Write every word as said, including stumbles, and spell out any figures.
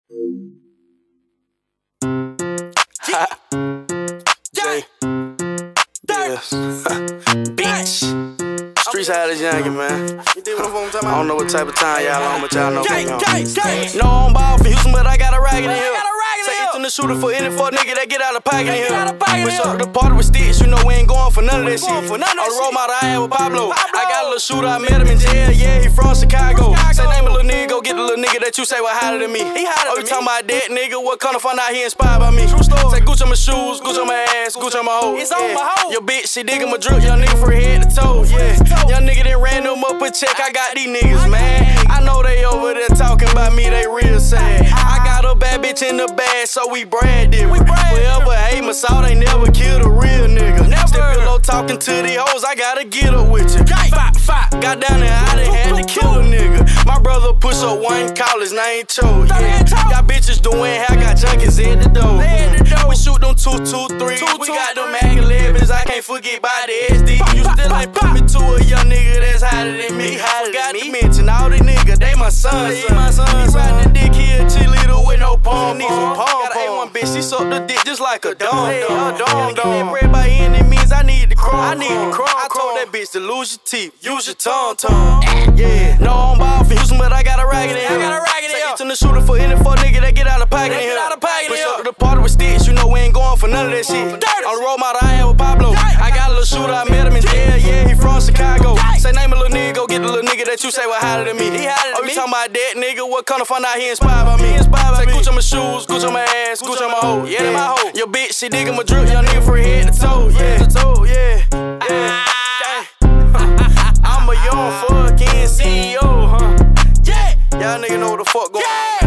Ha. J. Yes. Bitch. Streets had this youngin', man. I don't know what type of time y'all on, but y'all know what's going on. No, I'm ball from Houston, but I got a ragged in here. Say it's in the shooter for any for a nigga that get out of pocket in here. Push up the party with sticks, you know we ain't going for none of that shit. On the road model, I had with Pablo. I got a little shooter, I met him in jail, yeah, he from Chicago. Say name a little nigga, go get the little nigga that you say was hotter than me. He hotter oh, you talking about that nigga, what kind of fun out here inspired by me? True story. Say Gucci on my shoes, Gucci on my ass, Gucci on my hoe. It's on my hoe. Your bitch, she digging my drip, young nigga from head to toe, yeah. Young nigga done ran them up a check, I got these niggas, man. I know they over there talking about me, they real sad. I got a bad bitch in the bag, so we brand different. Whoever hate my salt ain't never killed a real nigga. Step below talking to these hoes, I gotta get up with you. Fight, fight, got down there, I done had to kill a nigga. My brother push up one, call his name Cho, yeah. Got bitches doing hair, got junkies at the door. We shoot them two, two, three. We got them Mac elevens, I can't forget about the S D. You still ain't put me to a young nigga that's hotter than me. Forgot to mention all these niggas, they my sons. He riding the dick here, cheerleader with no palm. Got an A one bitch, she sucked the dick just like a dom dom. Dom dom. Bread by any means, I need the crumb. I need the crumb. I told that bitch to lose your teeth, use your tongue tongue. Yeah, no I'm ball from Houston, but I got a ragged in here. I got a ragged in here. Say in the shooter for any for nigga that get out of pocket in here. Push up to the party with sticks, you know we ain't going for none of that shit. On the road model, I had with Pablo. I got a little shooter, I met him in jail, yeah, he from Chicago. Say name a little nigga, go get the little nigga that you say was hotter than me. He hotter than oh, you talking about that nigga, what kind of fun out here inspired by me? Inspired by Say Gucci on my shoes, Gucci on my ass, Gucci on my hoe. Yeah, that my hoe. Your bitch, she digging my drip, young nigga from head to toe, yeah. toe, yeah. yeah. I'm a young fucking C E O, huh? Yeah. Y'all nigga know what the fuck going on.